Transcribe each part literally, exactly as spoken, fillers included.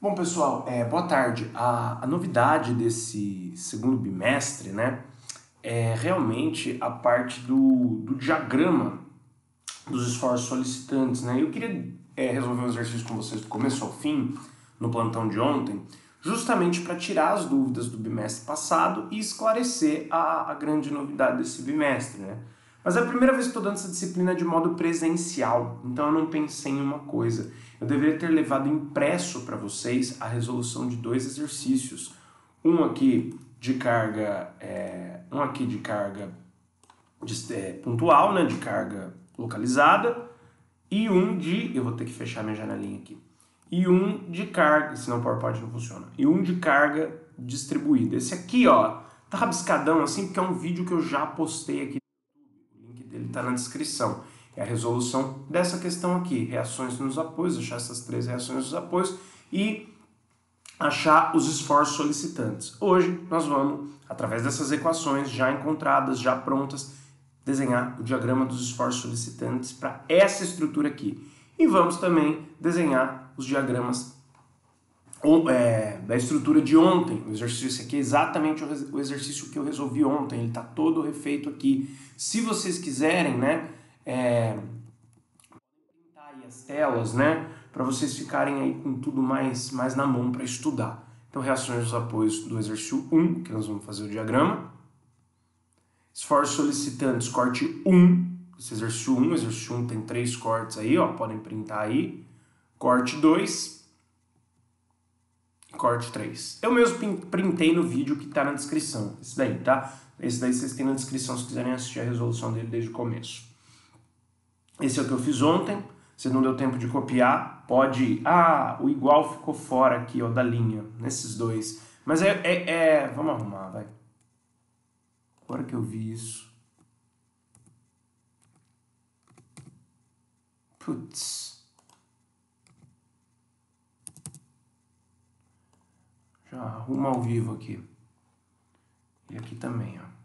Bom, pessoal, é, boa tarde. A, a novidade desse segundo bimestre, né, é realmente a parte do, do diagrama dos esforços solicitantes, né? Eu queria é, resolver um exercício com vocês do começo ao fim, no plantão de ontem, justamente para tirar as dúvidas do bimestre passado e esclarecer a, a grande novidade desse bimestre, né? Mas é a primeira vez que estou dando essa disciplina de modo presencial, então eu não pensei em uma coisa. Eu deveria ter levado impresso para vocês a resolução de dois exercícios. Um aqui de carga, é, um aqui de carga de, é, pontual, né, de carga localizada, e um de, eu vou ter que fechar minha janelinha aqui, e um de carga, senão o PowerPoint não funciona, e um de carga distribuída. Esse aqui, ó, tá rabiscadão assim, porque é um vídeo que eu já postei aqui. Ele está na descrição. É a resolução dessa questão aqui, reações nos apoios, achar essas três reações nos apoios e achar os esforços solicitantes. Hoje nós vamos, através dessas equações já encontradas, já prontas, desenhar o diagrama dos esforços solicitantes para essa estrutura aqui. E vamos também desenhar os diagramas é, da estrutura de ontem. O exercício aqui é exatamente o exercício que eu resolvi ontem, ele está todo refeito aqui. Se vocês quiserem, né, é, pintar aí as telas, né, para vocês ficarem aí com tudo mais, mais na mão para estudar. Então, reações dos apoios do exercício um, que nós vamos fazer o diagrama. Esforços solicitantes, corte um, esse exercício um, exercício um tem três cortes aí, ó, podem printar aí. Corte dois. Corte três. Eu mesmo printei no vídeo que está na descrição. Esse daí, tá? Esse daí vocês têm na descrição se quiserem assistir a resolução dele desde o começo. Esse é o que eu fiz ontem. Se não deu tempo de copiar, pode ir. Ah, o igual ficou fora aqui, ó, da linha. Nesses dois. Mas é... é, é... Vamos arrumar, vai. Agora que eu vi isso. Putz. Já arruma ao vivo aqui. E aqui também, ó.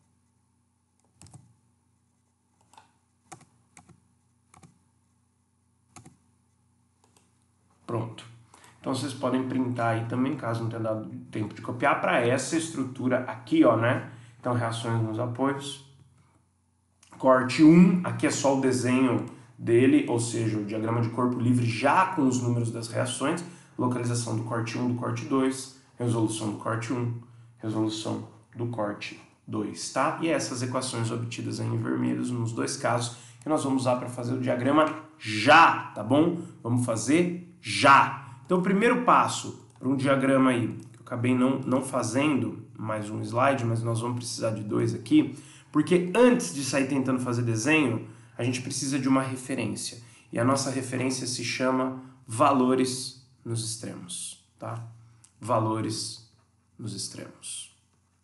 Pronto. Então vocês podem printar aí também, caso não tenha dado tempo de copiar, para essa estrutura aqui, ó, né? Então, reações nos apoios. Corte um, aqui é só o desenho dele, ou seja, o diagrama de corpo livre já com os números das reações. Localização do corte um, do corte dois, resolução do corte um, resolução do corte dois, tá? E essas equações obtidas aí em vermelhos nos dois casos que nós vamos usar para fazer o diagrama já, tá bom? Vamos fazer já. Então, o primeiro passo para um diagrama aí, que eu acabei não, não fazendo mais um slide, mas nós vamos precisar de dois aqui, porque antes de sair tentando fazer desenho, a gente precisa de uma referência. E a nossa referência se chama valores nos extremos, tá? Valores nos extremos.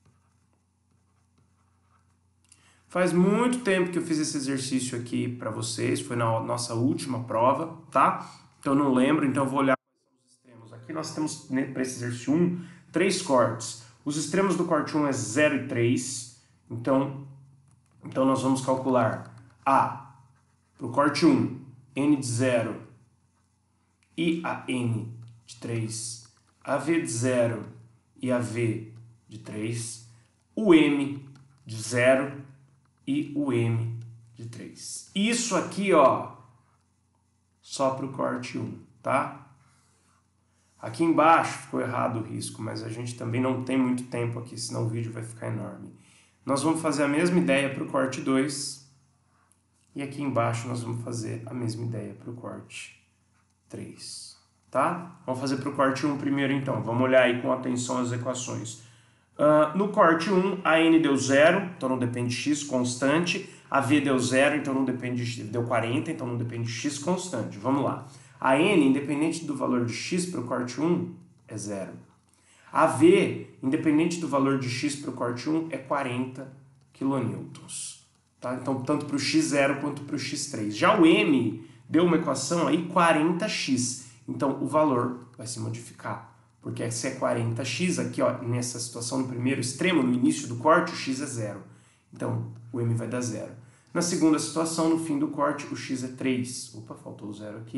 Faz muito tempo que eu fiz esse exercício aqui para vocês, foi na nossa última prova, tá? Então eu não lembro, então eu vou olhar quais são os extremos. Aqui nós temos, né, para esse exercício um, três cortes. Os extremos do corte um é zero e três, então, então nós vamos calcular A, para o corte um, N de zero e a N de três, a V de zero e a V de três, o M de zero e o M de três. Isso aqui, ó, só para o corte um, tá? Aqui embaixo ficou errado o risco, mas a gente também não tem muito tempo aqui, senão o vídeo vai ficar enorme. Nós vamos fazer a mesma ideia para o corte dois e aqui embaixo nós vamos fazer a mesma ideia para o corte três. Tá? Vamos fazer para o corte um primeiro, então. Vamos olhar aí com atenção as equações. Uh, no corte um, a N deu zero, então não depende de X, constante. A V deu zero, então não depende de X. Deu quarenta, então não depende de X, constante. Vamos lá. A N, independente do valor de X para o corte um, é zero. A V, independente do valor de X para o corte um, é quarenta quilonewtons. Tá? Então, tanto para o X zero quanto para o X três. Já o M deu uma equação aí, quarenta x. Então, o valor vai se modificar, porque se é quarenta x, aqui ó, nessa situação, no primeiro extremo, no início do corte, o x é zero. Então, o M vai dar zero. Na segunda situação, no fim do corte, o x é três. Opa, faltou o zero aqui.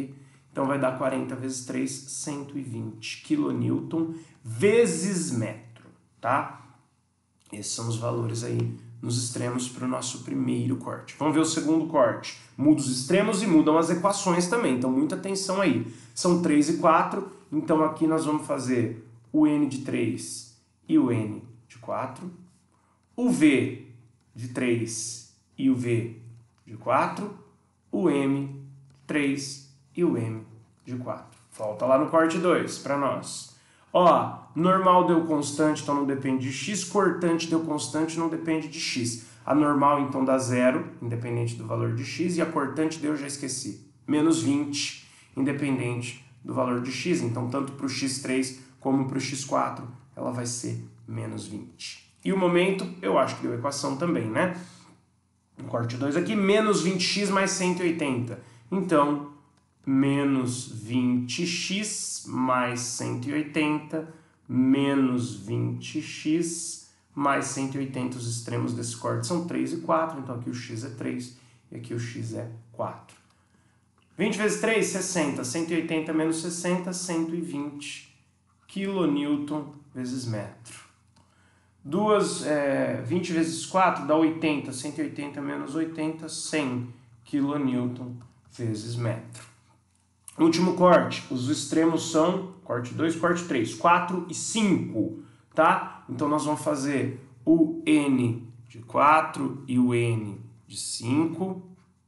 Então vai dar quarenta vezes três, cento e vinte quilonewton vezes metro, tá? Esses são os valores aí nos extremos para o nosso primeiro corte. Vamos ver o segundo corte. Muda os extremos e mudam as equações também, então muita atenção aí. São três e quatro, então aqui nós vamos fazer o N de três e o N de quatro, o V de três e o V de quatro, o M de três e o M de quatro. Volta lá no corte dois para nós. Ó, normal deu constante, então não depende de x, cortante deu constante, não depende de x. A normal, então, dá zero, independente do valor de x, e a cortante deu, já esqueci, menos vinte, independente do valor de x. Então, tanto para o x três como para o x quatro, ela vai ser menos vinte. E o momento, eu acho que deu equação também, né? No corte dois aqui, menos vinte x mais cento e oitenta. Então, menos vinte x mais cento e oitenta, menos vinte x mais cento e oitenta. Os extremos desse corte são três e quatro, então aqui o x é três e aqui o x é quatro. vinte vezes três, sessenta. cento e oitenta menos sessenta, cento e vinte quilonewton vezes metro. Duas, é, vinte vezes quatro dá oitenta. cento e oitenta menos oitenta, cem quilonewton vezes metro. Último corte, os extremos são, corte dois, corte três, quatro e cinco, tá? Então nós vamos fazer o N de quatro e o N de cinco,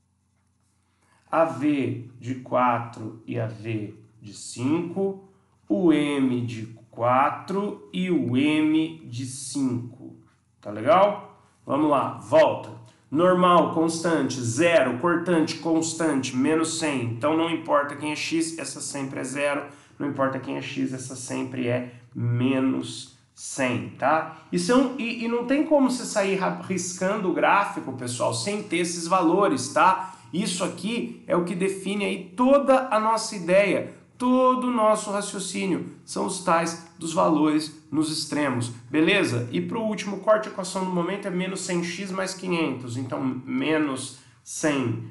a V de quatro e a V de cinco, o M de quatro e o M de cinco, tá legal? Vamos lá, volta. Normal, constante, zero, cortante, constante, menos cem. Então não importa quem é x, essa sempre é zero. Não importa quem é x, essa sempre é menos cem, tá? Isso é um, e, e não tem como você sair riscando o gráfico, pessoal, sem ter esses valores, tá? Isso aqui é o que define aí toda a nossa ideia, todo o nosso raciocínio. São os tais dos valores nos extremos, beleza? E para o último corte, a equação do momento é menos cem x mais quinhentos. Então, menos cem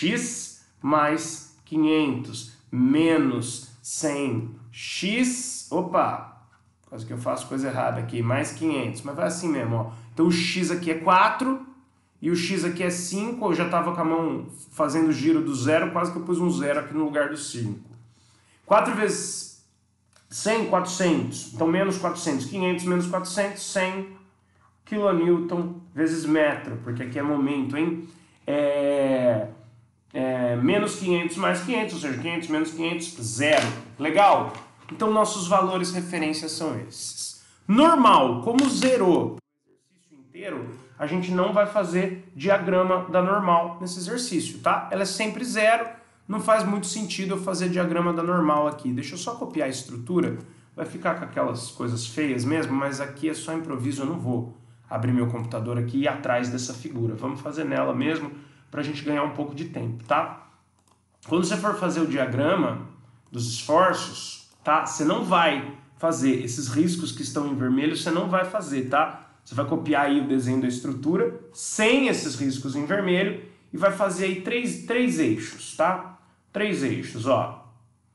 x mais quinhentos. Menos cem x... Opa! Quase que eu faço coisa errada aqui. Mais quinhentos. Mas vai assim mesmo, ó. Então, o x aqui é quatro e o x aqui é cinco. Eu já estava com a mão fazendo o giro do zero, quase que eu pus um zero aqui no lugar do cinco. quatro vezes cem, quatrocentos. Então, menos quatrocentos. quinhentos menos quatrocentos, cem quilonewton vezes metro. Porque aqui é momento, hein? É, é, menos quinhentos mais quinhentos, ou seja, quinhentos menos quinhentos, zero. Legal? Então, nossos valores referência são esses. Normal, como zerou o exercício inteiro, a gente não vai fazer diagrama da normal nesse exercício, tá? Ela é sempre zero. Não faz muito sentido eu fazer diagrama da normal aqui. Deixa eu só copiar a estrutura. Vai ficar com aquelas coisas feias mesmo, mas aqui é só improviso. Eu não vou abrir meu computador aqui e ir atrás dessa figura. Vamos fazer nela mesmo para a gente ganhar um pouco de tempo, tá? Quando você for fazer o diagrama dos esforços, tá? Você não vai fazer esses riscos que estão em vermelho, você não vai fazer, tá? Você vai copiar aí o desenho da estrutura sem esses riscos em vermelho e vai fazer aí três, três eixos, tá? Três eixos, ó.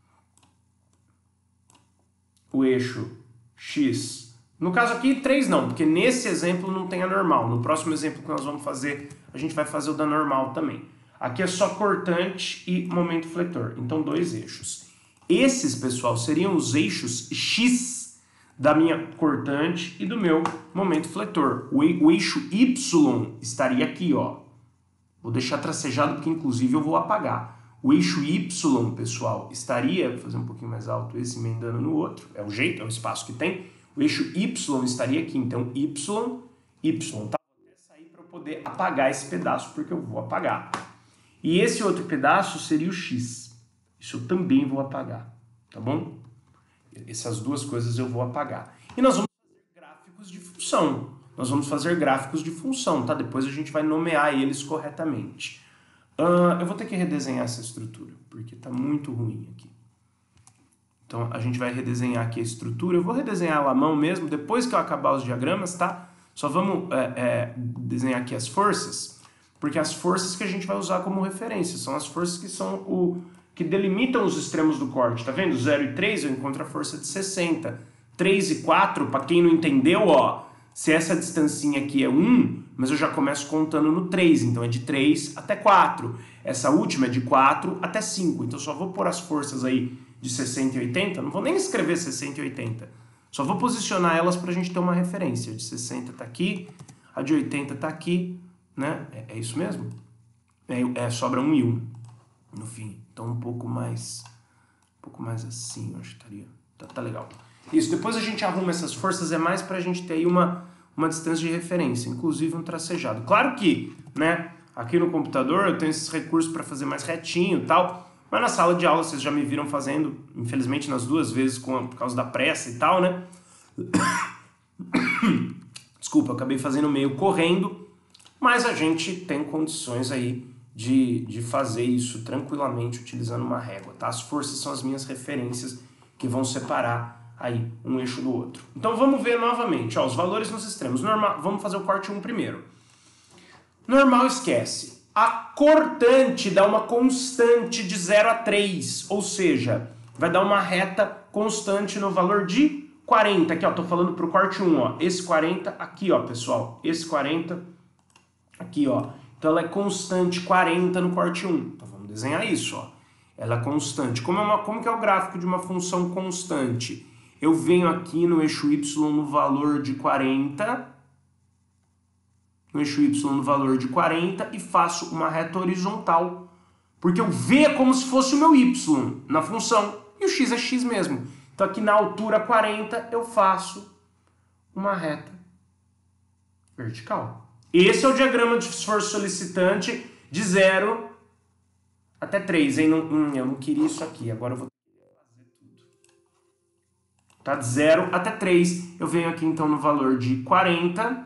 O eixo X. No caso aqui, três não, porque nesse exemplo não tem a normal. No próximo exemplo que nós vamos fazer, a gente vai fazer o da normal também. Aqui é só cortante e momento fletor. Então, dois eixos. Esses, pessoal, seriam os eixos X da minha cortante e do meu momento fletor. O, o eixo Y estaria aqui, ó. Vou deixar tracejado porque, inclusive, eu vou apagar. O eixo Y, pessoal, estaria... Vou fazer um pouquinho mais alto esse, emendando no outro. É o jeito, é o espaço que tem. O eixo Y estaria aqui. Então, Y, Y, tá? Vou até sair para eu poder apagar esse pedaço, porque eu vou apagar. E esse outro pedaço seria o X. Isso eu também vou apagar, tá bom? Essas duas coisas eu vou apagar. E nós vamos fazer gráficos de função. Nós vamos fazer gráficos de função, tá? Depois a gente vai nomear eles corretamente. Uh, eu vou ter que redesenhar essa estrutura, porque está muito ruim aqui. Então, a gente vai redesenhar aqui a estrutura. Eu vou redesenhar ela à mão mesmo, depois que eu acabar os diagramas, tá? Só vamos é, é, desenhar aqui as forças, porque as forças que a gente vai usar como referência são as forças que são o, que delimitam os extremos do corte, tá vendo? zero e três eu encontro a força de sessenta. três e quatro, para quem não entendeu, ó, se essa distancinha aqui é um, mas eu já começo contando no três, então é de três até quatro. Essa última é de quatro até cinco, então só vou pôr as forças aí de sessenta e oitenta, não vou nem escrever sessenta e oitenta, só vou posicionar elas para a gente ter uma referência. A de sessenta tá aqui, a de oitenta tá aqui, né? É, é isso mesmo? É, é, sobra um e um no fim, então um pouco mais, um pouco mais assim, eu acho que estaria, tá, tá legal. Isso, depois a gente arruma essas forças, é mais pra gente ter aí uma, uma distância de referência, inclusive um tracejado. Claro que, né, aqui no computador eu tenho esses recursos para fazer mais retinho e tal, mas na sala de aula vocês já me viram fazendo, infelizmente nas duas vezes com a, por causa da pressa e tal, né? Desculpa, eu acabei fazendo meio correndo, mas a gente tem condições aí de, de fazer isso tranquilamente utilizando uma régua, tá? As forças são as minhas referências que vão separar aí um eixo do outro. Então vamos ver novamente, ó, os valores nos extremos. Normal, vamos fazer o corte um primeiro. Normal, esquece. A cortante dá uma constante de zero a três, ou seja, vai dar uma reta constante no valor de quarenta. Aqui, ó, tô falando pro corte um, ó. Esse quarenta aqui, ó, pessoal. Esse quarenta aqui, ó. Então ela é constante quarenta no corte um. Então vamos desenhar isso, ó. Ela é constante. Como, é uma, como que é o gráfico de uma função constante? Eu venho aqui no eixo y no valor de quarenta, no eixo y no valor de quarenta e faço uma reta horizontal, porque o v é como se fosse o meu y na função e o x é x mesmo. Então aqui na altura quarenta eu faço uma reta vertical. Esse é o diagrama de esforço solicitante de zero até três, hein? Não, hum, eu não queria isso aqui, agora eu vou tá? De zero até três, eu venho aqui então no valor de quarenta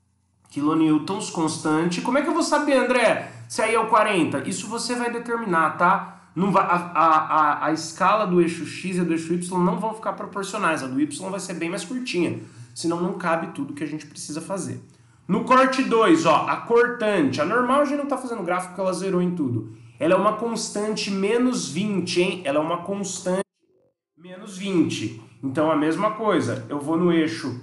quilonewtons constante. Como é que eu vou saber, André, se aí é o quarenta? Isso você vai determinar, tá? Não vai, a, a, a, a escala do eixo x e do eixo y não vão ficar proporcionais, a do y vai ser bem mais curtinha, senão não cabe tudo que a gente precisa fazer. No corte dois, ó, a cortante, a normal a gente não tá fazendo gráfico porque ela zerou em tudo. Ela é uma constante menos vinte, hein? Ela é uma constante menos vinte. Então a mesma coisa, eu vou no eixo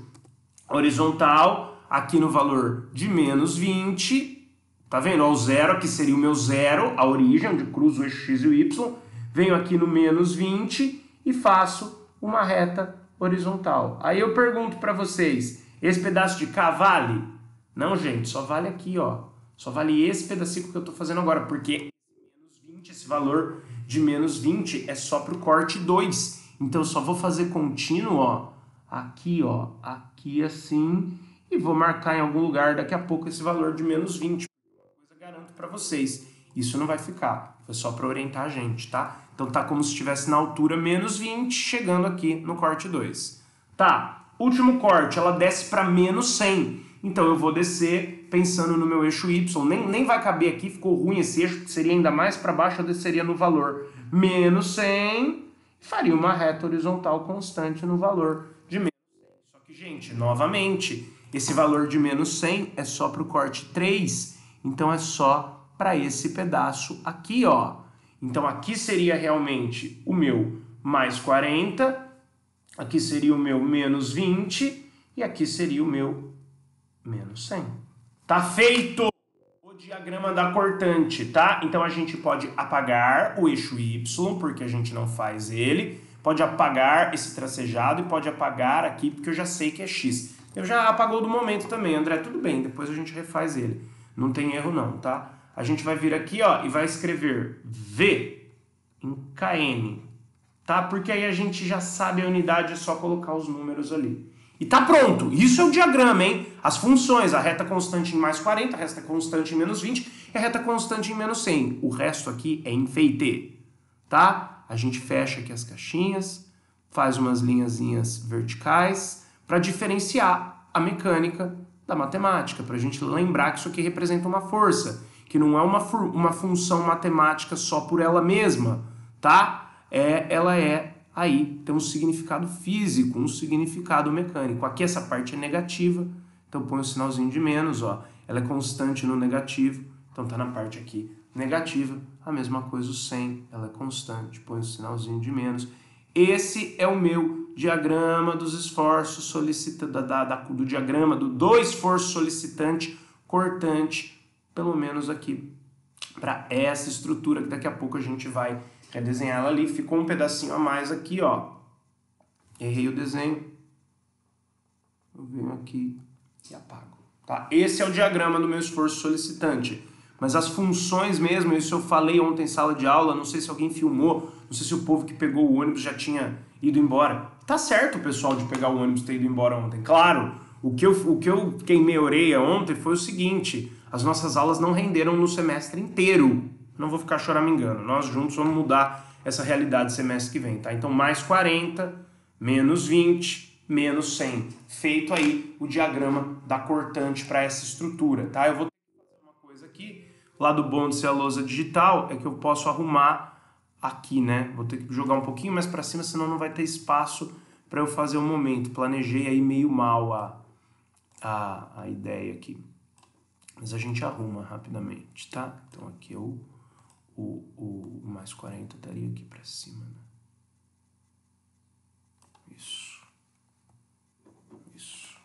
horizontal, aqui no valor de menos vinte, tá vendo? Ó, o zero aqui seria o meu zero, a origem, onde cruzo o eixo x e o y, venho aqui no menos vinte e faço uma reta horizontal. Aí eu pergunto para vocês, esse pedaço de cá vale? Não, gente, só vale aqui, ó. Só vale esse pedacinho que eu tô fazendo agora, porque menos vinte, esse valor de menos vinte é só pro corte dois. Então eu só vou fazer contínuo, ó, aqui, ó, aqui assim, e vou marcar em algum lugar daqui a pouco esse valor de menos vinte. Uma coisa garanto para vocês, isso não vai ficar, foi só para orientar a gente, tá? Então tá como se estivesse na altura menos vinte, chegando aqui no corte dois. Tá, último corte, ela desce para menos cem. Então eu vou descer pensando no meu eixo y, nem, nem vai caber aqui, ficou ruim esse eixo, seria ainda mais para baixo, eu desceria no valor menos cem, faria uma reta horizontal constante no valor de menos cem. Só que, gente, novamente, esse valor de menos cem é só para o corte três, então é só para esse pedaço aqui, ó. Então aqui seria realmente o meu mais quarenta, aqui seria o meu menos vinte e aqui seria o meu menos cem. Tá feito o diagrama da cortante, tá? Então a gente pode apagar o eixo y, porque a gente não faz ele, pode apagar esse tracejado e pode apagar aqui, porque eu já sei que é x. Eu já apagou do momento também, André, tudo bem, depois a gente refaz ele. Não tem erro não, tá? A gente vai vir aqui, ó, e vai escrever V em km, tá? Porque aí a gente já sabe a unidade, é só colocar os números ali. E tá pronto, isso é o diagrama, hein? As funções, a reta constante em mais quarenta, a reta constante em menos vinte e a reta constante em menos cem. O resto aqui é enfeite, tá? A gente fecha aqui as caixinhas, faz umas linhazinhas verticais para diferenciar a mecânica da matemática, para a gente lembrar que isso aqui representa uma força, que não é uma, uma função matemática só por ela mesma, tá? É, ela é aí tem um significado físico, um significado mecânico. Aqui essa parte é negativa, então põe o sinalzinho de menos, ó. Ela é constante no negativo, então tá na parte aqui negativa. A mesma coisa o cem, ela é constante, põe o sinalzinho de menos. Esse é o meu diagrama dos esforços solicita, da, da, da, do diagrama do, do esforço solicitante cortante, pelo menos aqui para essa estrutura, que daqui a pouco a gente vai redesenhar ela ali. Ficou um pedacinho a mais aqui, ó. Errei o desenho. Eu venho aqui e apago. Tá? Esse é o diagrama do meu esforço solicitante. Mas as funções mesmo, isso eu falei ontem em sala de aula, não sei se alguém filmou, não sei se o povo que pegou o ônibus já tinha ido embora. Tá certo o pessoal de pegar o ônibus ter ido embora ontem. Claro, o que eu, o que eu queimei a orelha ontem foi o seguinte: as nossas aulas não renderam no semestre inteiro. Não vou ficar choramingando. Nós juntos vamos mudar essa realidade semestre que vem, tá? Então, mais quarenta, menos vinte, menos cem. Feito aí o diagrama da cortante para essa estrutura, tá? Eu vou fazer uma coisa aqui. O lado bom de ser a lousa digital é que eu posso arrumar aqui, né? Vou ter que jogar um pouquinho mais para cima, senão não vai ter espaço para eu fazer o momento. Planejei aí meio mal a, a, a ideia aqui. Mas a gente arruma rapidamente, tá? Então aqui eu, o, o, o mais quarenta estaria aqui para cima, né? Isso. Isso.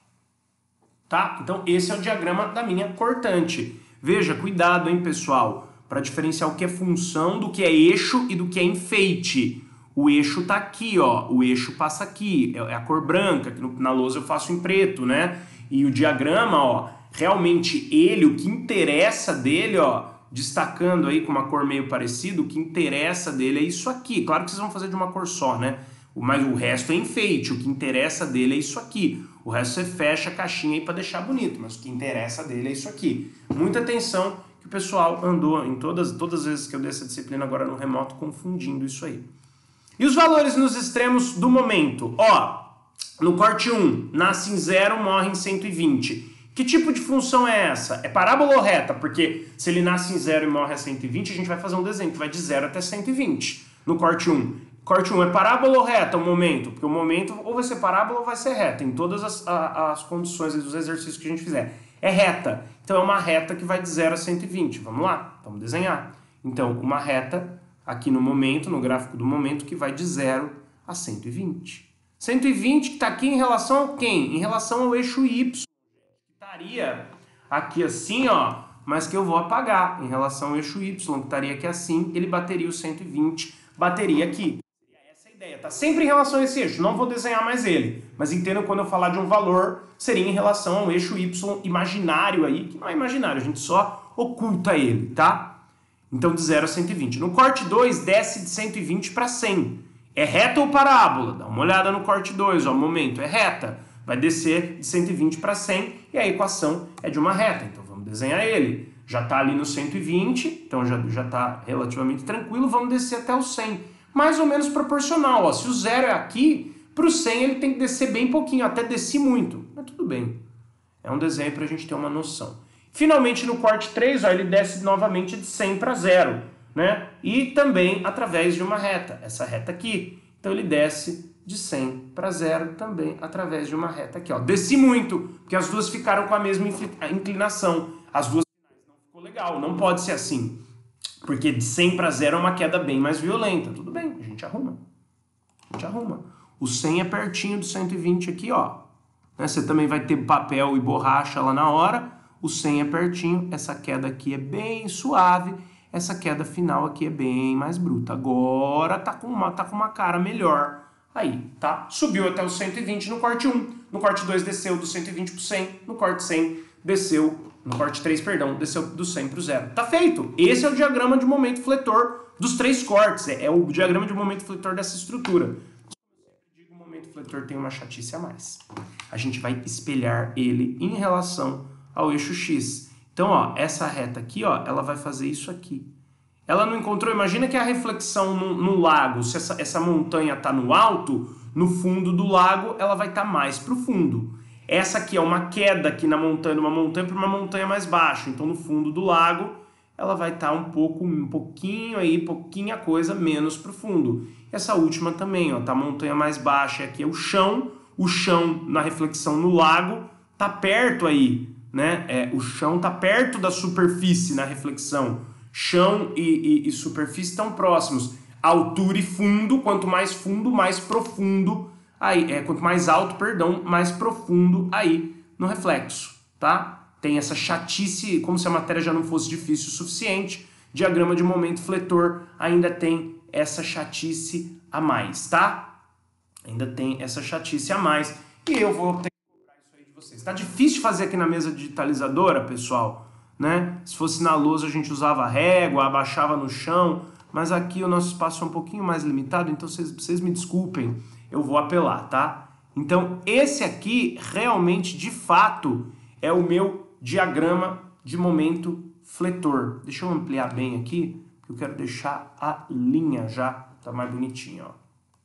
Tá? Então esse é o diagrama da minha cortante. Veja, cuidado, hein, pessoal, para diferenciar o que é função do que é eixo e do que é enfeite. O eixo tá aqui, ó, o eixo passa aqui, é a cor branca, que na lousa eu faço em preto, né? E o diagrama, ó, realmente ele, o que interessa dele, ó, destacando aí com uma cor meio parecida, o que interessa dele é isso aqui. Claro que vocês vão fazer de uma cor só, né? Mas o resto é enfeite, o que interessa dele é isso aqui. O resto você fecha a caixinha aí para deixar bonito, mas o que interessa dele é isso aqui. Muita atenção que o pessoal andou em todas, todas as vezes que eu dei essa disciplina agora no remoto confundindo isso aí. E os valores nos extremos do momento? Ó, no corte um, nasce em zero, morre em cento e vinte. Que tipo de função é essa? É parábola ou reta? Porque se ele nasce em zero e morre a cento e vinte, a gente vai fazer um desenho que vai de zero até cento e vinte. No corte um. Corte um é parábola ou reta o momento? Porque o momento ou vai ser parábola ou vai ser reta, em todas as, a, as condições dos exercícios que a gente fizer. É reta. Então é uma reta que vai de zero a cento e vinte. Vamos lá? Vamos desenhar. Então, uma reta aqui no momento, no gráfico do momento, que vai de zero a cento e vinte. cento e vinte que está aqui em relação a quem? Em relação ao eixo Y. Que estaria aqui assim, ó, mas que eu vou apagar. Em relação ao eixo Y, que estaria aqui assim, ele bateria o cento e vinte, bateria aqui. Ideia, tá sempre em relação a esse eixo, não vou desenhar mais ele, mas entendam quando eu falar de um valor, seria em relação ao eixo Y imaginário aí, que não é imaginário, a gente só oculta ele, tá? Então de zero a cento e vinte. No corte dois, desce de cento e vinte para cem. É reta ou parábola? Dá uma olhada no corte dois, ó, momento, é reta. Vai descer de cento e vinte para cem e a equação é de uma reta, então vamos desenhar ele. Já tá ali no cento e vinte, então já, já tá relativamente tranquilo, vamos descer até o cem. Mais ou menos proporcional, ó. Se o zero é aqui, para o cem ele tem que descer bem pouquinho, até descer muito, mas tudo bem. É um desenho para a gente ter uma noção. Finalmente no corte três, ó, ele desce novamente de cem para zero, né? E também através de uma reta, essa reta aqui. Então ele desce de cem para zero também através de uma reta aqui, ó. Desci muito, porque as duas ficaram com a mesma inclinação. As duas não ficou legal, não pode ser assim. Porque de cem para zero é uma queda bem mais violenta. Tudo bem, a gente arruma. A gente arruma. O cem é pertinho do cento e vinte aqui, ó. Né? Você também vai ter papel e borracha lá na hora. O cem é pertinho. Essa queda aqui é bem suave. Essa queda final aqui é bem mais bruta. Agora tá com uma, tá com uma cara melhor. Aí, tá? Subiu até o cento e vinte no corte um. No corte dois desceu do cento e vinte para o cem. No corte cem desceu... No corte três, perdão, desceu do cem para o zero. Tá feito! Esse é o diagrama de momento fletor dos três cortes. É, é o diagrama de momento fletor dessa estrutura. Como eu sempre digo, o momento fletor tem uma chatice a mais. A gente vai espelhar ele em relação ao eixo X. Então, ó, essa reta aqui, ó, ela vai fazer isso aqui. Ela não encontrou... Imagina que a reflexão no, no lago, se essa, essa montanha está no alto, no fundo do lago, ela vai estar tá mais para o fundo. Essa aqui é uma queda aqui na montanha, uma montanha para uma montanha mais baixa. Então, no fundo do lago, ela vai estar tá um pouco, um pouquinho aí, pouquinha coisa menos para o fundo. Essa última também, ó, tá a montanha mais baixa. Aqui é o chão. O chão na reflexão no lago tá perto aí, né? É, o chão tá perto da superfície na reflexão. chão e, e, e superfície estão próximos. Altura e fundo, quanto mais fundo, mais profundo, aí, é, quanto mais alto, perdão, mais profundo aí no reflexo, tá? Tem essa chatice, como se a matéria já não fosse difícil o suficiente, diagrama de momento fletor ainda tem essa chatice a mais, tá? Ainda tem essa chatice a mais, e eu vou ter que cobrar isso aí de vocês. Tá difícil fazer aqui na mesa digitalizadora, pessoal, né? Se fosse na lousa a gente usava régua, abaixava no chão, mas aqui o nosso espaço é um pouquinho mais limitado, então vocês, vocês me desculpem, eu vou apelar, tá? Então esse aqui realmente, de fato, é o meu diagrama de momento fletor. Deixa eu ampliar bem aqui, porque eu quero deixar a linha já, tá mais bonitinha, ó.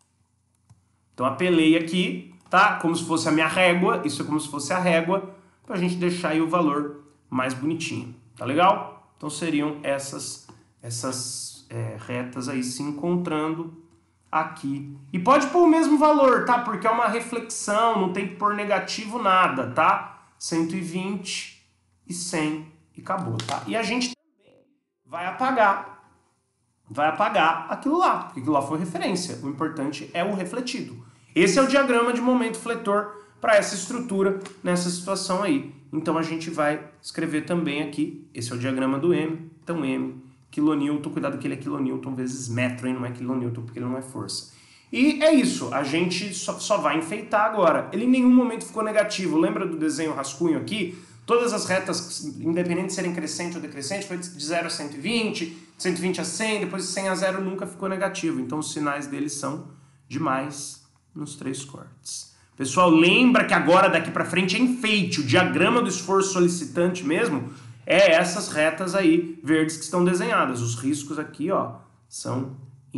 Então apelei aqui, tá? Como se fosse a minha régua, isso é como se fosse a régua, pra gente deixar aí o valor mais bonitinho, tá legal? Então seriam essas, essas é, retas aí se encontrando aqui. E pode pôr o mesmo valor, tá? Porque é uma reflexão, não tem que pôr negativo nada, tá? cento e vinte e cem e acabou, tá? E a gente também vai apagar, vai apagar aquilo lá, porque aquilo lá foi referência. O importante é o refletido. Esse é o diagrama de momento fletor para essa estrutura nessa situação aí. Então a gente vai escrever também aqui, esse é o diagrama do M, então M, quilonewton, cuidado que ele é quilonewton vezes metro, hein? Não é quilonewton porque ele não é força. E é isso, a gente só, só vai enfeitar agora. Ele em nenhum momento ficou negativo, lembra do desenho rascunho aqui? Todas as retas, independente de serem crescente ou decrescente, foi de zero a cento e vinte, de cento e vinte a cem, depois de cem a zero nunca ficou negativo. Então os sinais deles são de mais nos três cortes. Pessoal, lembra que agora daqui para frente é enfeite, o diagrama do esforço solicitante mesmo é essas retas aí verdes que estão desenhadas. Os riscos aqui, ó, são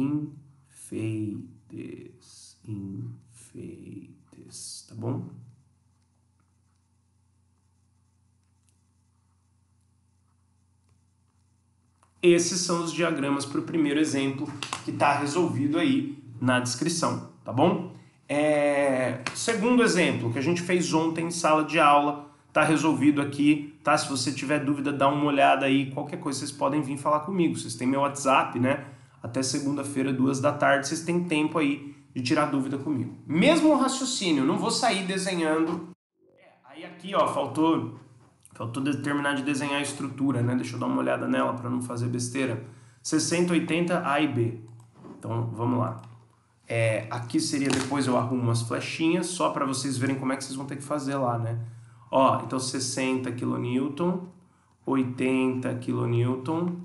enfeites, enfeites, tá bom? Esses são os diagramas para o primeiro exemplo que está resolvido aí na descrição, tá bom? É... Segundo exemplo, que a gente fez ontem em sala de aula, tá resolvido aqui, tá? Se você tiver dúvida, dá uma olhada aí, qualquer coisa vocês podem vir falar comigo. Vocês têm meu WhatsApp, né? Até segunda-feira, duas da tarde, vocês têm tempo aí de tirar dúvida comigo. Mesmo o raciocínio, não vou sair desenhando. É, aí aqui, ó, faltou... Faltou terminar de desenhar a estrutura, né? Deixa eu dar uma olhada nela para não fazer besteira. sessenta, oitenta, A e B. Então, vamos lá. É, aqui seria, depois eu arrumo umas flechinhas, só para vocês verem como é que vocês vão ter que fazer lá, né? Ó, então sessenta quilonewton, oitenta quilonewton,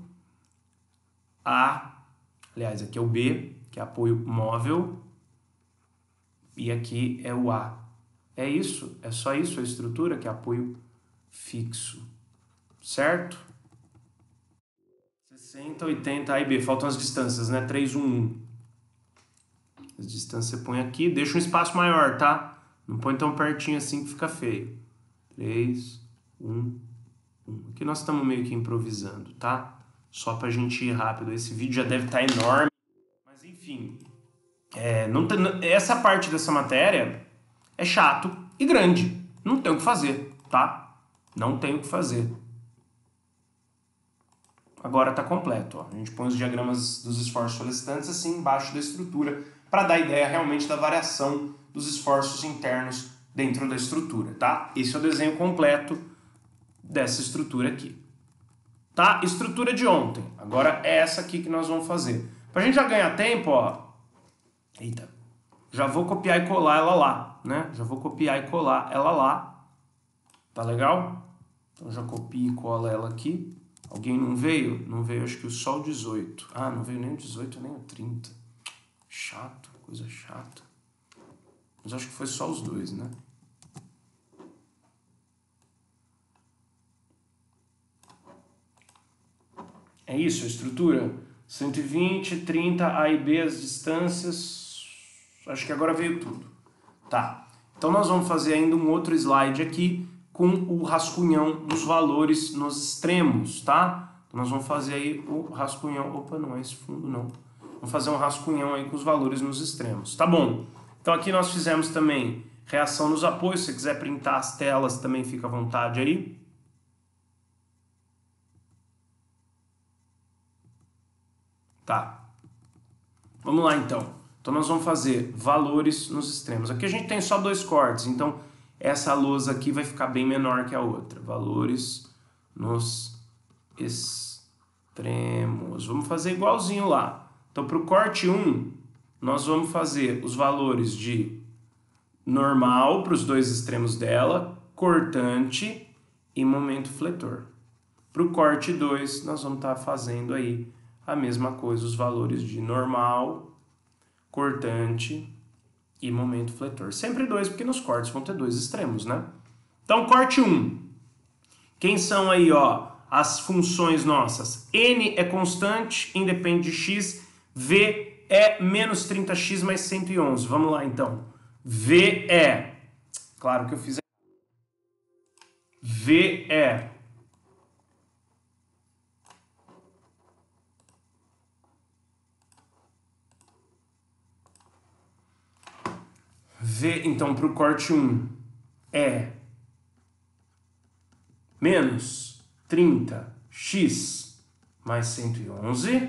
A, aliás, aqui é o B, que é apoio móvel, e aqui é o A. É isso, é só isso a estrutura, que é apoio fixo, certo? sessenta, oitenta, A e B, faltam as distâncias, né? três, um, um. As distâncias você põe aqui, deixa um espaço maior, tá? Não põe tão pertinho assim que fica feio. três, um, um. Aqui nós estamos meio que improvisando, tá? Só pra gente ir rápido. Esse vídeo já deve estar enorme, mas enfim. É, não tem, essa parte dessa matéria é chato e grande. Não tem o que fazer, tá? Não tem o que fazer. Agora está completo. Ó. A gente põe os diagramas dos esforços solicitantes assim embaixo da estrutura para dar ideia realmente da variação dos esforços internos dentro da estrutura, tá? Esse é o desenho completo dessa estrutura aqui. Tá? Estrutura de ontem. Agora é essa aqui que nós vamos fazer. Para a gente já ganhar tempo, ó. Eita. Já vou copiar e colar ela lá, né? Já vou copiar e colar ela lá. Tá legal? Então já copio e cola ela aqui. Alguém não veio? Não veio, acho que só o dezoito. Ah, não veio nem o dezoito, nem o trinta. Chato, coisa chata. Mas acho que foi só os dois, né? É isso, a estrutura. cento e vinte, trinta, A e B, as distâncias. Acho que agora veio tudo. Tá. Então nós vamos fazer ainda um outro slide aqui com o rascunhão dos valores nos extremos, tá? Então nós vamos fazer aí o rascunhão... Opa, não é esse fundo, não. Vamos fazer um rascunhão aí com os valores nos extremos. Tá bom. Então aqui nós fizemos também reação nos apoios. Se você quiser printar as telas, também fica à vontade aí. Tá. Vamos lá, então. Então, nós vamos fazer valores nos extremos. Aqui a gente tem só dois cortes, então essa lousa aqui vai ficar bem menor que a outra. Valores nos extremos. Vamos fazer igualzinho lá. Então, para o corte um, nós vamos fazer os valores de normal para os dois extremos dela, cortante e momento fletor. Para o corte dois, nós vamos estar fazendo aí a mesma coisa, os valores de normal, cortante e momento fletor. Sempre dois, porque nos cortes vão ter dois extremos, né? Então, corte um. Quem são aí, ó, as funções nossas? N é constante, independe de x. V é menos trinta x mais cento e onze. Vamos lá, então. V é... Claro que eu fiz... V é... V, então, para o corte um é menos trinta x mais cento e onze,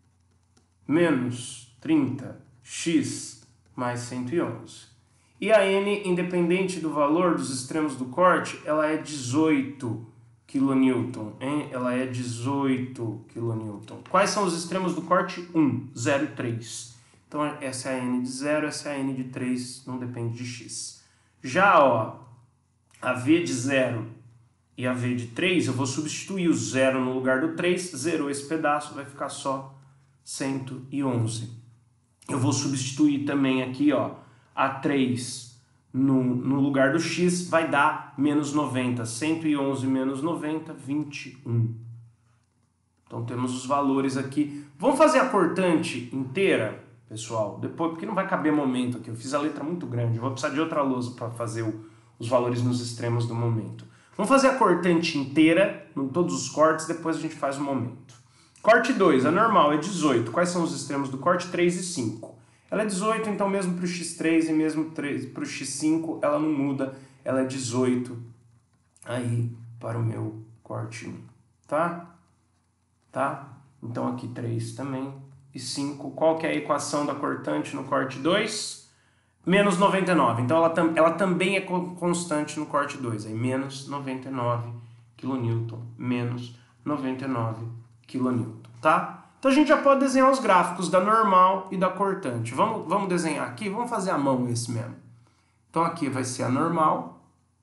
menos trinta x mais cento e onze. E a N, independente do valor dos extremos do corte, ela é dezoito quilonewton, hein? Ela é dezoito quilonewton. Quais são os extremos do corte? um, zero e três. Então, essa é a N de zero, essa é a N de três, não depende de x. Já, ó, a V de zero e a V de três, eu vou substituir o zero no lugar do três, zerou esse pedaço, vai ficar só cento e onze. Eu vou substituir também aqui, ó, a três no, no lugar do x, vai dar menos noventa. cento e onze menos noventa, vinte e um. Então, temos os valores aqui. Vamos fazer a cortante inteira? Pessoal, depois, porque não vai caber momento aqui, eu fiz a letra muito grande, eu vou precisar de outra lousa para fazer o, os valores nos extremos do momento. Vamos fazer a cortante inteira, em todos os cortes, depois a gente faz o momento. Corte dois, a normal é dezoito, quais são os extremos do corte? três e cinco. Ela é dezoito, então mesmo para o x três e mesmo para o x cinco, ela não muda, ela é dezoito aí para o meu corte um, tá? Tá? Então aqui três também. E cinco, qual que é a equação da cortante no corte dois? Menos noventa e nove. Então, ela, tam, ela também é constante no corte dois. Aí, menos noventa e nove quilonewton. Menos noventa e nove quilonewton, tá? Então, a gente já pode desenhar os gráficos da normal e da cortante. Vamos, vamos desenhar aqui? Vamos fazer à mão esse mesmo. Então, aqui vai ser a normal.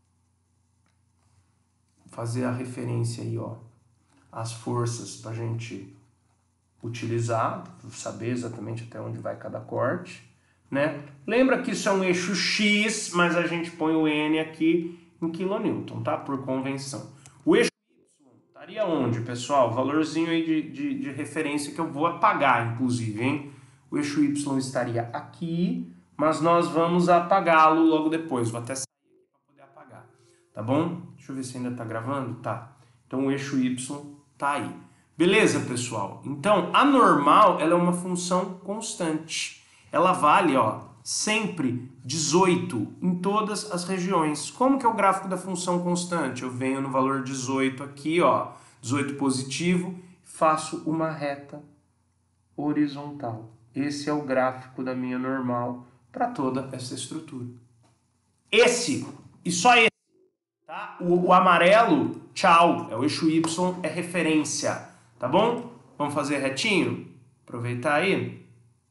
Vou fazer a referência aí, ó. As forças para a gente... utilizar, saber exatamente até onde vai cada corte, né? Lembra que isso é um eixo X, mas a gente põe o N aqui em quilonewton, tá? Por convenção. O eixo Y estaria onde, pessoal? Valorzinho aí de, de, de referência que eu vou apagar, inclusive, hein? O eixo Y estaria aqui, mas nós vamos apagá-lo logo depois. Vou até sair aqui para poder apagar, tá bom? Deixa eu ver se ainda tá gravando. Tá. Então, o eixo Y tá aí. Beleza, pessoal? Então, a normal, ela é uma função constante. Ela vale, ó, sempre dezoito em todas as regiões. Como que é o gráfico da função constante? Eu venho no valor dezoito aqui, ó, dezoito positivo, faço uma reta horizontal. Esse é o gráfico da minha normal para toda essa estrutura. Esse, e só esse, tá? O, o amarelo, tchau, é o eixo Y, é referência. Tá bom? Vamos fazer retinho? Aproveitar aí.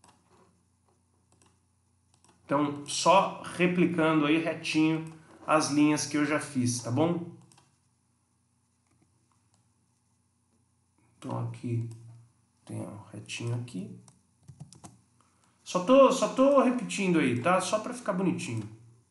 Então, só replicando aí retinho as linhas que eu já fiz, tá bom? Então, aqui tem um retinho aqui. Só tô, só tô repetindo aí, tá? Só para ficar bonitinho.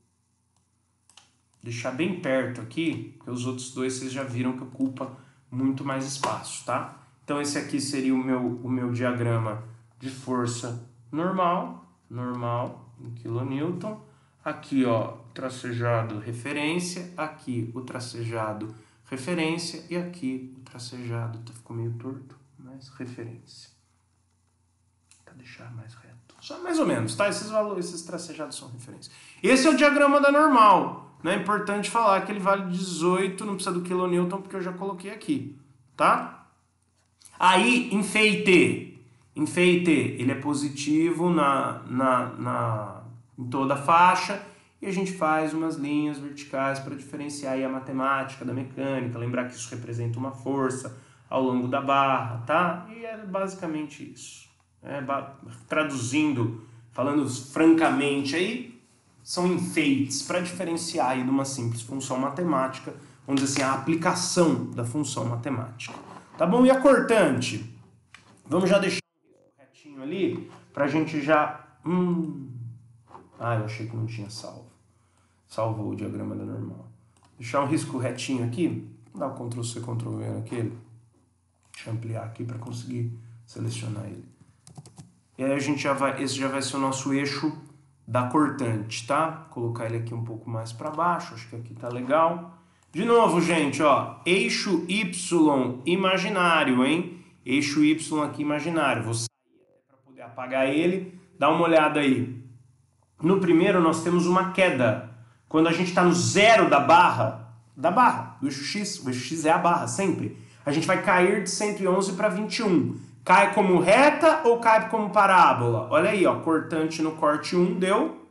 Deixar bem perto aqui, porque os outros dois vocês já viram que ocupa muito mais espaço, tá? Então, esse aqui seria o meu, o meu diagrama de força normal, normal em quilonewton. Aqui, ó, tracejado referência, aqui o tracejado referência e aqui o tracejado, tá, ficou meio torto, mas referência. Para deixar mais reto. Só mais ou menos, tá? Esses valores, esses tracejados são referência. Esse é o diagrama da normal, né? É importante falar que ele vale dezoito, não precisa do quilonewton, porque eu já coloquei aqui, tá? Aí, enfeite. Enfeite, ele é positivo na, na, na, em toda a faixa, e a gente faz umas linhas verticais para diferenciar aí a matemática da mecânica, lembrar que isso representa uma força ao longo da barra, tá? E é basicamente isso. É, traduzindo, falando francamente aí, são enfeites para diferenciar aí de uma simples função matemática, vamos dizer assim, a aplicação da função matemática. Tá bom? E a cortante? Vamos já deixar um retinho ali, para a gente já... Hum... Ah, eu achei que não tinha salvo. Salvou o diagrama da normal. Deixar um risco retinho aqui. Dá o control C, control V naquele. Deixa eu ampliar aqui para conseguir selecionar ele. E aí a gente já vai... Esse já vai ser o nosso eixo da cortante, tá? Vou colocar ele aqui um pouco mais para baixo. Acho que aqui tá legal. De novo, gente, ó. Eixo Y imaginário, hein? Eixo Y aqui imaginário. Vou sair para poder apagar ele. Dá uma olhada aí. No primeiro nós temos uma queda. Quando a gente está no zero da barra, da barra, do eixo X, o eixo X é a barra, sempre. A gente vai cair de cento e onze para vinte e um. Cai como reta ou cai como parábola? Olha aí, ó, cortante no corte um deu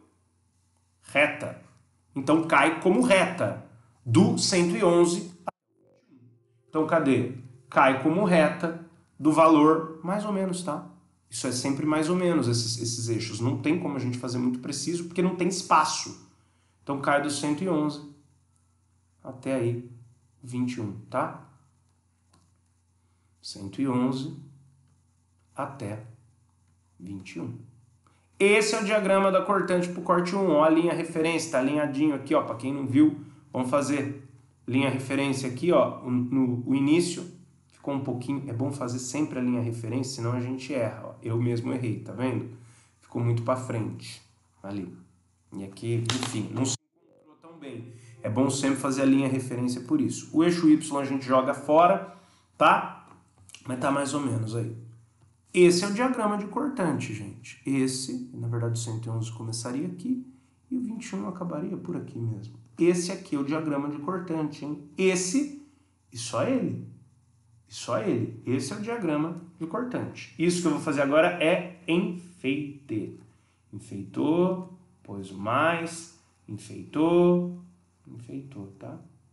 reta. Então cai como reta, do cento e onze a vinte e um. Então cadê? Cai como reta do valor mais ou menos, tá? Isso é sempre mais ou menos, esses, esses eixos. Não tem como a gente fazer muito preciso, porque não tem espaço. Então cai do cento e onze até aí vinte e um, tá? cento e onze até vinte e um. Esse é o diagrama da cortante para o corte um. Ó, a linha referência, está alinhadinho aqui, ó. Para quem não viu, vamos fazer linha referência aqui, ó. No, no início ficou um pouquinho. É bom fazer sempre a linha referência, senão a gente erra. Ó. Eu mesmo errei, tá vendo? Ficou muito para frente ali. E aqui, enfim, não se encontrou tão bem. É bom sempre fazer a linha referência por isso. O eixo Y a gente joga fora, tá? Mas tá mais ou menos aí. Esse é o diagrama de cortante, gente. Esse, na verdade, o cento e onze começaria aqui e o vinte e um acabaria por aqui mesmo. Esse aqui é o diagrama de cortante, hein? Esse e só ele. E só ele. Esse é o diagrama de cortante. Isso que eu vou fazer agora é enfeite. Enfeitou, pôs o mais, enfeitou, enfeitou, tá?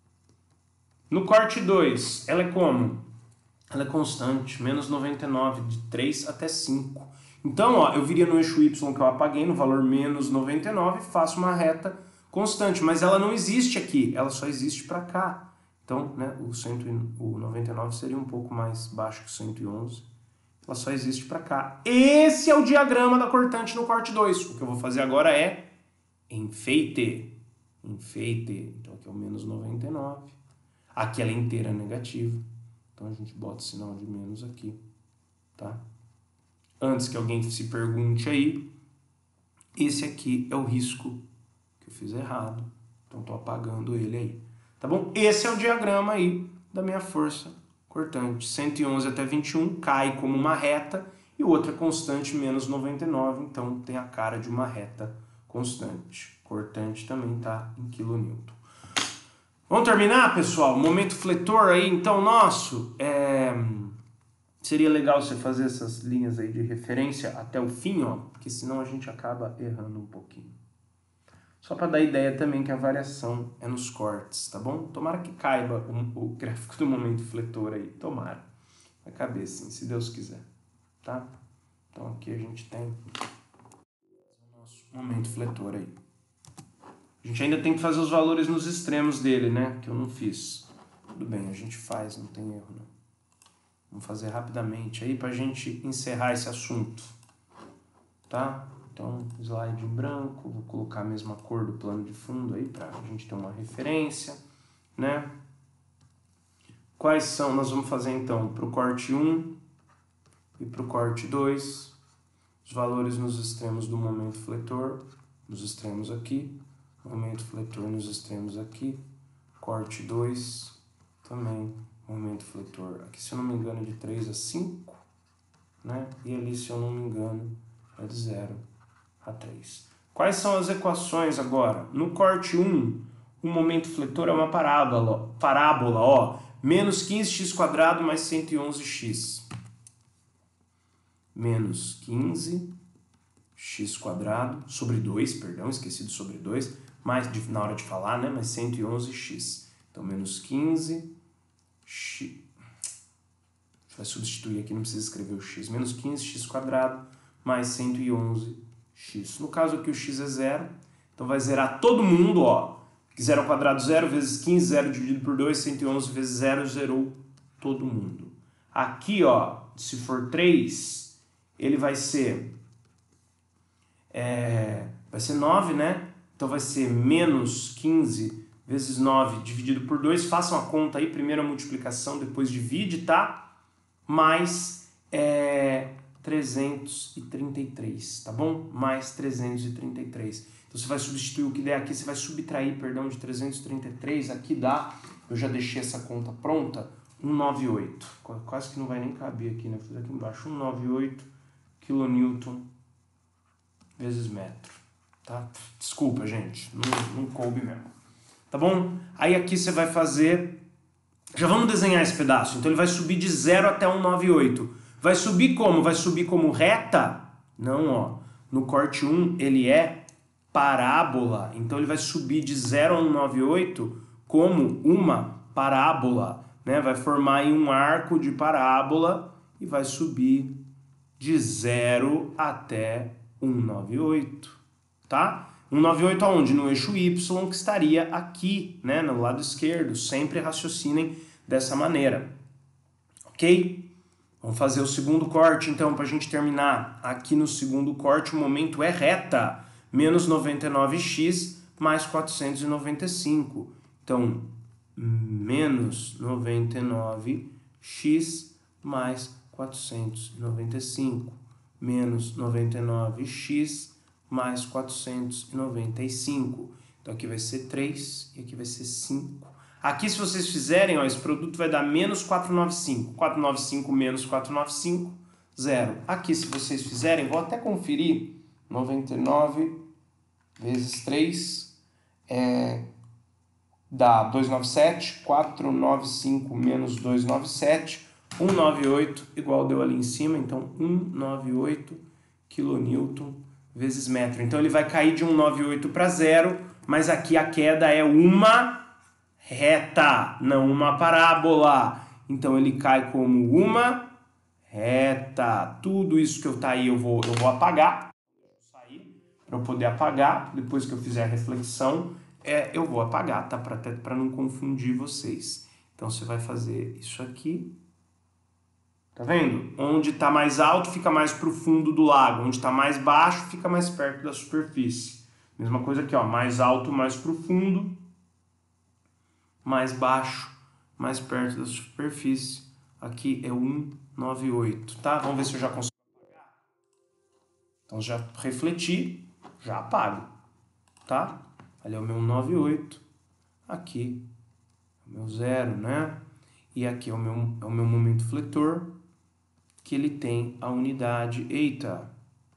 No corte dois, ela é como? Ela é constante, menos noventa e nove, de três até cinco. Então, ó, eu viria no eixo Y que eu apaguei, no valor menos noventa e nove, faço uma reta constante, mas ela não existe aqui, ela só existe para cá. Então, né, o, cem, o noventa e nove seria um pouco mais baixo que o cento e onze, ela só existe para cá. Esse é o diagrama da cortante no corte dois. O que eu vou fazer agora é enfeite. Enfeite, então aqui é o menos noventa e nove, aqui ela é inteira negativa. Então a gente bota o sinal de menos aqui, tá? Antes que alguém se pergunte aí, esse aqui é o risco que eu fiz errado. Então tô apagando ele aí, tá bom? Esse é o diagrama aí da minha força cortante. cento e onze até vinte e um cai como uma reta e o outro é constante, menos noventa e nove, então tem a cara de uma reta constante. Cortante também tá em quilonewton. Vamos terminar, pessoal? Momento fletor aí, então, nosso. É... Seria legal você fazer essas linhas aí de referência até o fim, ó, porque senão a gente acaba errando um pouquinho. Só para dar ideia também que a variação é nos cortes, tá bom? Tomara que caiba o, o gráfico do momento fletor aí, tomara. Vai caber sim, se Deus quiser, tá? Então aqui a gente tem o nosso momento fletor aí. A gente ainda tem que fazer os valores nos extremos dele, né? Que eu não fiz. Tudo bem, a gente faz, não tem erro, não. Vamos fazer rapidamente aí pra gente encerrar esse assunto. Tá? Então, slide em branco. Vou colocar a mesma cor do plano de fundo aí pra gente ter uma referência, né? Quais são? Nós vamos fazer então pro corte um e pro corte dois. Os valores nos extremos do momento fletor. Nos extremos aqui. Momento fletor nos extremos aqui, corte dois, também momento fletor. Aqui, se eu não me engano, é de três a cinco, né? E ali, se eu não me engano, é de zero a três. Quais são as equações agora? No corte um, o momento fletor é uma parábola, parábola, ó, menos quinze x quadrado mais cento e onze x. menos quinze x quadrado sobre dois, perdão, esqueci do sobre dois, mais de, na hora de falar, né? Mas cento e onze x. Então, menos quinze x. Vai substituir aqui, não precisa escrever o x. Menos quinze x quadrado mais cento e onze x. No caso aqui o x é zero, então vai zerar todo mundo, ó. zero ao quadrado, zero vezes quinze, zero dividido por dois, cento e onze vezes zero, zerou todo mundo. Aqui, ó, se for três, ele vai ser, é, vai ser nove, né? Então vai ser menos quinze vezes nove dividido por dois. Façam a conta aí, primeiro a multiplicação, depois divide, tá? Mais é, trezentos e trinta e três, tá bom? Mais trezentos e trinta e três. Então você vai substituir o que der aqui, você vai subtrair, perdão, de trezentos e trinta e três, aqui dá, eu já deixei essa conta pronta, cento e noventa e oito. Quase que não vai nem caber aqui, né? Vou fazer aqui embaixo, cento e noventa e oito quilonewton vezes metro, tá? Desculpa, gente, não, não coube mesmo. Tá bom? Aí aqui você vai fazer... Já vamos desenhar esse pedaço. Então ele vai subir de zero até cento e noventa e oito. Vai subir como? Vai subir como reta? Não, ó. No corte um ele é parábola. Então ele vai subir de zero a cento e noventa e oito como uma parábola, né? Vai formar aí um arco de parábola e vai subir de zero até cento e noventa e oito, tá? cento e noventa e oito aonde? No eixo Y, que estaria aqui, né, no lado esquerdo. Sempre raciocinem dessa maneira, ok? Vamos fazer o segundo corte, então, para a gente terminar. Aqui no segundo corte, o momento é reta. Menos noventa e nove x mais quatrocentos e noventa e cinco. Então, menos noventa e nove x mais quatrocentos e noventa e cinco. Menos noventa e nove x mais quatrocentos e noventa e cinco. Então aqui vai ser três e aqui vai ser cinco. Aqui, se vocês fizerem, ó, esse produto vai dar menos quatrocentos e noventa e cinco. quatrocentos e noventa e cinco menos quatrocentos e noventa e cinco, zero. Aqui, se vocês fizerem, vou até conferir, noventa e nove vezes três é, dá duzentos e noventa e sete. quatrocentos e noventa e cinco menos duzentos e noventa e sete, cento e noventa e oito, igual deu ali em cima. Então, cento e noventa e oito quilonewton vezes metro. Então ele vai cair de cento e noventa e oito para zero, mas aqui a queda é uma reta, não uma parábola. Então ele cai como uma reta. Tudo isso que eu tá aí eu vou, eu vou apagar. Sair para eu poder apagar. Depois que eu fizer a reflexão, é, eu vou apagar, tá? Para não confundir vocês. Então você vai fazer isso aqui. Tá vendo? Onde está mais alto fica mais para o fundo do lago. Onde está mais baixo fica mais perto da superfície. Mesma coisa aqui, ó. Mais alto, mais para o fundo. Mais baixo, mais perto da superfície. Aqui é cento e noventa e oito, tá? Vamos ver se eu já consigo apagar. Então já refleti, já apago, tá? Ali é o meu cento e noventa e oito. Aqui é o meu zero, né? E aqui é o meu, é o meu momento fletor, que ele tem a unidade, eita,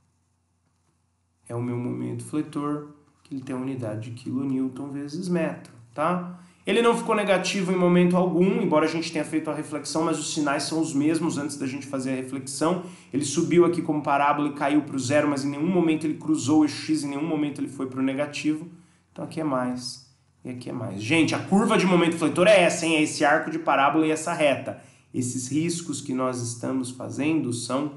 é o meu momento fletor, que ele tem a unidade de quilonewton vezes metro, tá? Ele não ficou negativo em momento algum, embora a gente tenha feito a reflexão, mas os sinais são os mesmos antes da gente fazer a reflexão. Ele subiu aqui como parábola e caiu para o zero, mas em nenhum momento ele cruzou o eixo X, em nenhum momento ele foi para o negativo. Então aqui é mais e aqui é mais. Gente, a curva de momento fletor é essa, hein? É esse arco de parábola e essa reta. Esses riscos que nós estamos fazendo são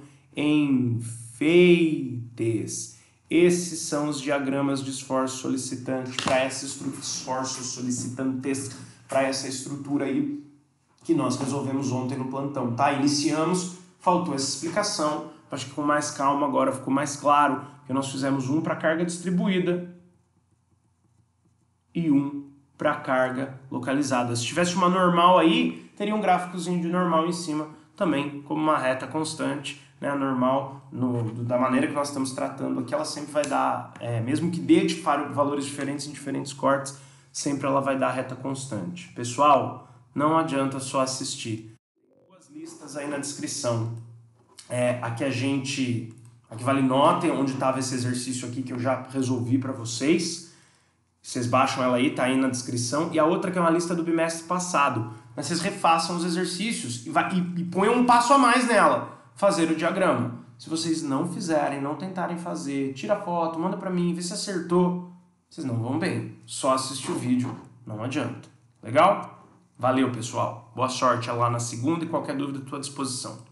enfeites. Esses são os diagramas de esforço solicitante para essa estrutura, esforços solicitantes para essa estrutura aí que nós resolvemos ontem no plantão, tá? Iniciamos, faltou essa explicação, acho que com mais calma agora ficou mais claro que nós fizemos um para carga distribuída e um para carga localizada. Se tivesse uma normal aí, teria um gráficozinho de normal em cima também, como uma reta constante, né? A normal, no, da maneira que nós estamos tratando aqui, ela sempre vai dar, é, mesmo que dê de valores diferentes em diferentes cortes, sempre ela vai dar reta constante. Pessoal, não adianta só assistir. Tem duas listas aí na descrição. É, aqui a gente, aqui vale nota, onde estava esse exercício aqui que eu já resolvi para vocês. Vocês baixam ela aí, tá aí na descrição. E a outra que é uma lista do bimestre passado. Mas vocês refaçam os exercícios e, vai, e, e ponham um passo a mais nela. Fazer o diagrama. Se vocês não fizerem, não tentarem fazer, tira foto, manda pra mim, vê se acertou, vocês não vão bem. Só assistir o vídeo, não adianta. Legal? Valeu, pessoal. Boa sorte lá na segunda e qualquer dúvida à tua disposição.